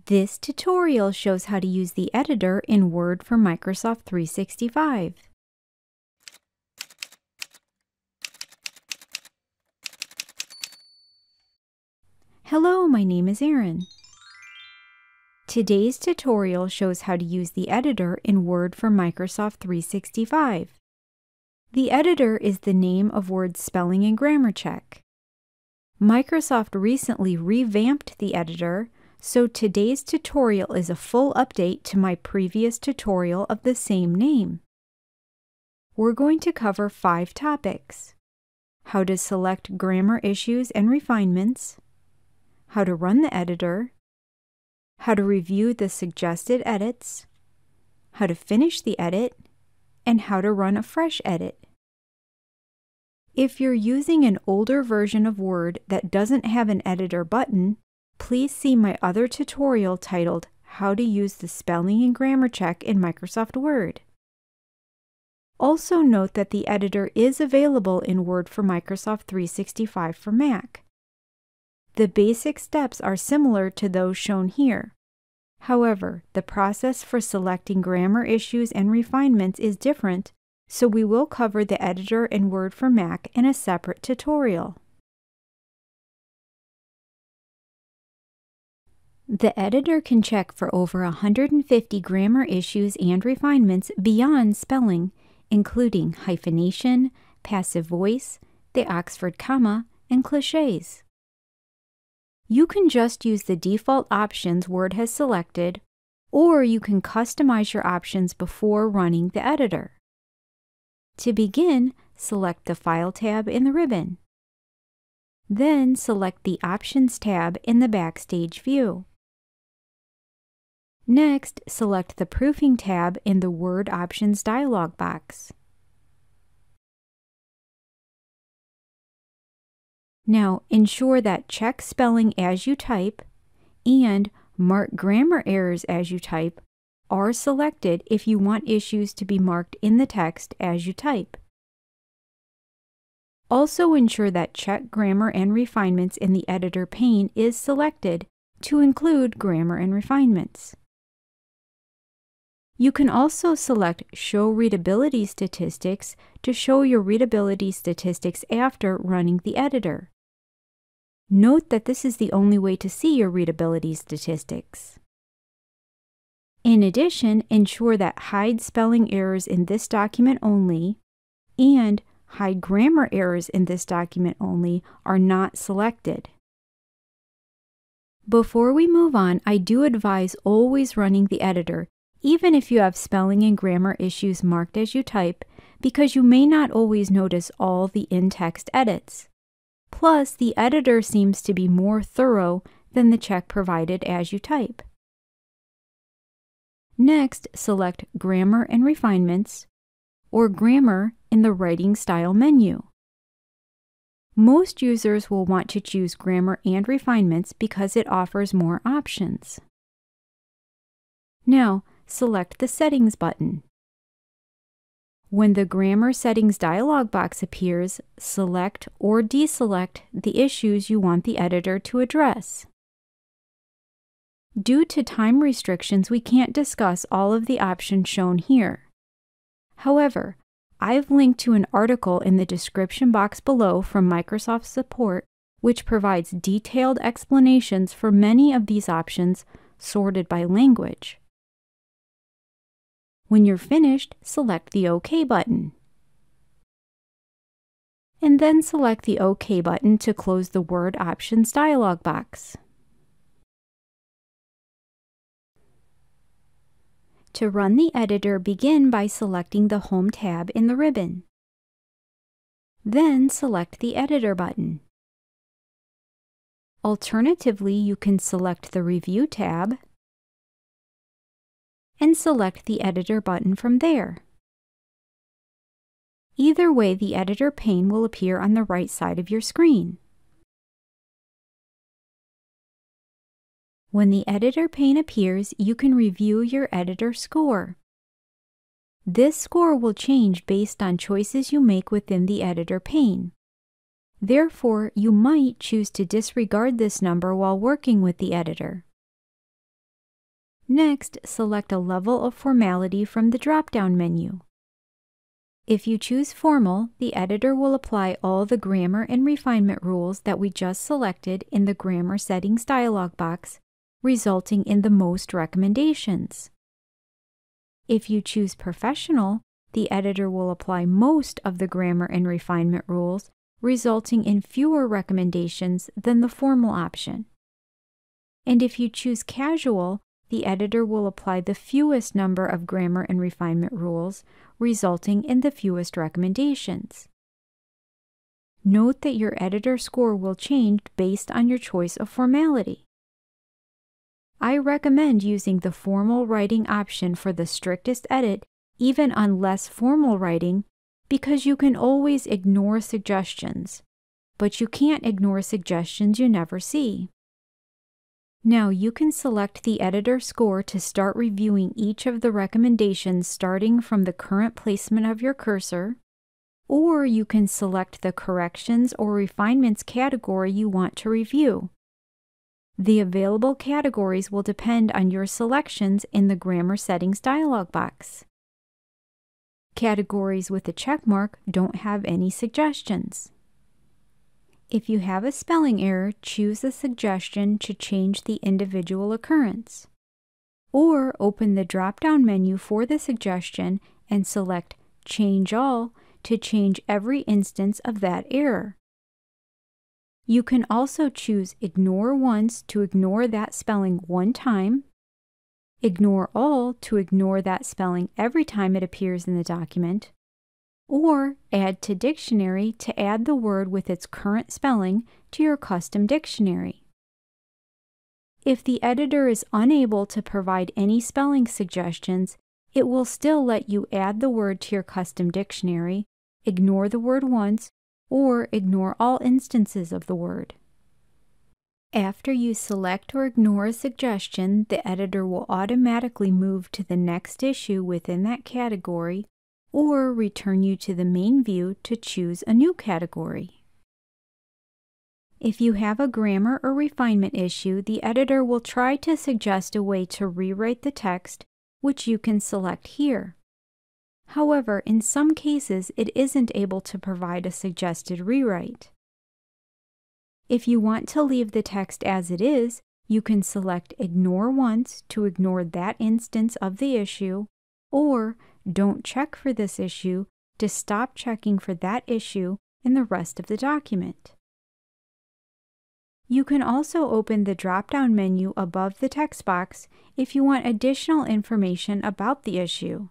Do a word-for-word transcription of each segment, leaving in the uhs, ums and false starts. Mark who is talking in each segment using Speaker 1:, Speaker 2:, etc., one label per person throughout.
Speaker 1: This tutorial shows how to use the editor in Word for Microsoft three sixty-five. Hello, my name is Erin. Today's tutorial shows how to use the editor in Word for Microsoft three sixty-five. The editor is the name of Word's spelling and grammar check. Microsoft recently revamped the editor, so today's tutorial is a full update to my previous tutorial of the same name. We're going to cover five topics: how to select grammar issues and refinements, how to run the editor, how to review the suggested edits, how to finish the edit, and how to run a fresh edit. If you're using an older version of Word that doesn't have an editor button, please see my other tutorial titled How to Use the Spelling and Grammar Check in Microsoft Word. Also note that the editor is available in Word for Microsoft three sixty-five for Mac. The basic steps are similar to those shown here. However, the process for selecting grammar issues and refinements is different, so we will cover the editor in Word for Mac in a separate tutorial. The editor can check for over one hundred fifty grammar issues and refinements beyond spelling, including hyphenation, passive voice, the Oxford comma, and clichés. You can just use the default options Word has selected, or you can customize your options before running the editor. To begin, select the File tab in the ribbon. Then select the Options tab in the Backstage view. Next, select the Proofing tab in the Word Options dialog box. Now, ensure that Check Spelling as you type and Mark Grammar Errors as you type are selected if you want issues to be marked in the text as you type. Also ensure that Check Grammar and Refinements in the Editor pane is selected to include grammar and refinements. You can also select Show Readability Statistics to show your readability statistics after running the editor. Note that this is the only way to see your readability statistics. In addition, ensure that Hide Spelling Errors in this document only and Hide Grammar Errors in this document only are not selected. Before we move on, I do advise always running the editor, even if you have spelling and grammar issues marked as you type, because you may not always notice all the in-text edits. Plus, the editor seems to be more thorough than the check provided as you type. Next, select Grammar and Refinements, or Grammar in the Writing Style menu. Most users will want to choose Grammar and Refinements because it offers more options. Now, select the Settings button. When the Grammar Settings dialog box appears, select or deselect the issues you want the editor to address. Due to time restrictions, we can't discuss all of the options shown here. However, I've linked to an article in the description box below from Microsoft Support, which provides detailed explanations for many of these options sorted by language. When you're finished, select the OK button. And then select the OK button to close the Word Options dialog box. To run the editor, begin by selecting the Home tab in the ribbon. Then select the Editor button. Alternatively, you can select the Review tab and select the Editor button from there. Either way, the Editor pane will appear on the right side of your screen. When the Editor pane appears, you can review your editor score. This score will change based on choices you make within the Editor pane. Therefore, you might choose to disregard this number while working with the editor. Next, select a level of formality from the drop-down menu. If you choose Formal, the editor will apply all the grammar and refinement rules that we just selected in the Grammar Settings dialog box, resulting in the most recommendations. If you choose Professional, the editor will apply most of the grammar and refinement rules, resulting in fewer recommendations than the Formal option. And if you choose Casual, the editor will apply the fewest number of grammar and refinement rules, resulting in the fewest recommendations. Note that your editor score will change based on your choice of formality. I recommend using the formal writing option for the strictest edit, even on less formal writing, because you can always ignore suggestions, but you can't ignore suggestions you never see. Now you can select the editor score to start reviewing each of the recommendations starting from the current placement of your cursor, or you can select the corrections or refinements category you want to review. The available categories will depend on your selections in the Grammar Settings dialog box. Categories with a check mark don't have any suggestions. If you have a spelling error, choose the suggestion to change the individual occurrence. Or open the drop-down menu for the suggestion and select Change All to change every instance of that error. You can also choose Ignore Once to ignore that spelling one time, Ignore All to ignore that spelling every time it appears in the document, or Add to Dictionary to add the word with its current spelling to your custom dictionary. If the editor is unable to provide any spelling suggestions, it will still let you add the word to your custom dictionary, ignore the word once, or ignore all instances of the word. After you select or ignore a suggestion, the editor will automatically move to the next issue within that category, or return you to the main view to choose a new category. If you have a grammar or refinement issue, the editor will try to suggest a way to rewrite the text, which you can select here. However, in some cases, it isn't able to provide a suggested rewrite. If you want to leave the text as it is, you can select Ignore Once to ignore that instance of the issue, or Don't check for this issue to stop checking for that issue in the rest of the document. You can also open the drop-down menu above the text box if you want additional information about the issue.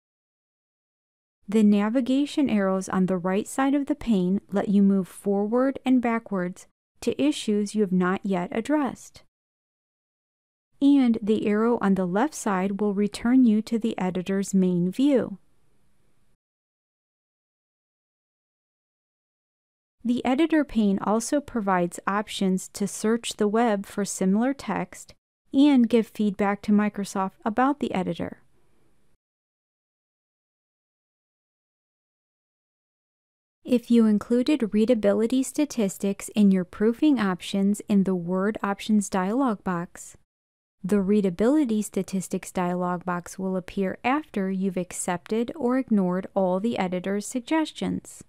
Speaker 1: The navigation arrows on the right side of the pane let you move forward and backwards to issues you have not yet addressed. And the arrow on the left side will return you to the editor's main view. The editor pane also provides options to search the web for similar text and give feedback to Microsoft about the editor. If you included readability statistics in your proofing options in the Word Options dialog box, the Readability Statistics dialog box will appear after you've accepted or ignored all the editor's suggestions.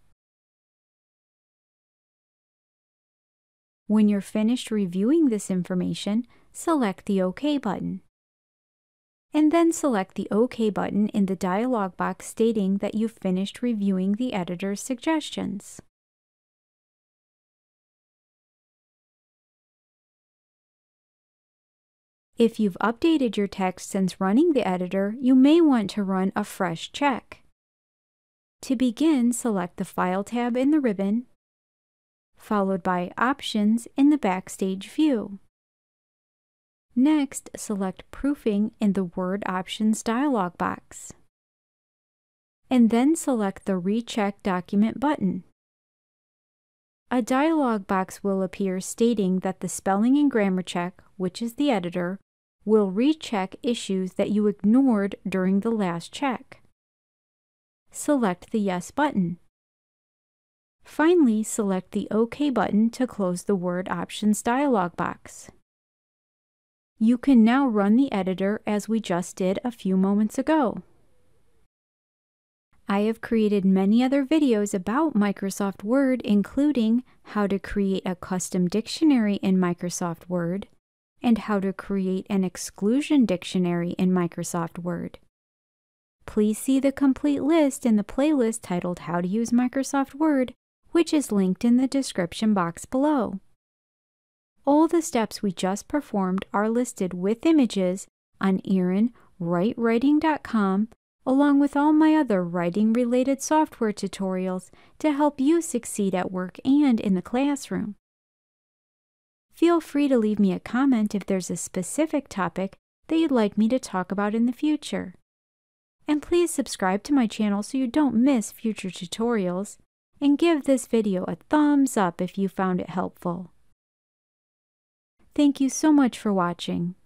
Speaker 1: When you're finished reviewing this information, select the OK button. And then select the OK button in the dialog box stating that you've finished reviewing the editor's suggestions. If you've updated your text since running the editor, you may want to run a fresh check. To begin, select the File tab in the ribbon, followed by Options in the Backstage view. Next, select Proofing in the Word Options dialog box. And then select the Recheck Document button. A dialog box will appear stating that the Spelling and Grammar Check, which is the editor, will recheck issues that you ignored during the last check. Select the Yes button. Finally, select the OK button to close the Word Options dialog box. You can now run the editor as we just did a few moments ago. I have created many other videos about Microsoft Word, including how to create a custom dictionary in Microsoft Word and how to create an exclusion dictionary in Microsoft Word. Please see the complete list in the playlist titled How to Use Microsoft Word, which is linked in the description box below. All the steps we just performed are listed with images on erin write writing dot com, along with all my other writing-related software tutorials to help you succeed at work and in the classroom. Feel free to leave me a comment if there's a specific topic that you'd like me to talk about in the future. And please subscribe to my channel so you don't miss future tutorials, and give this video a thumbs up if you found it helpful. Thank you so much for watching.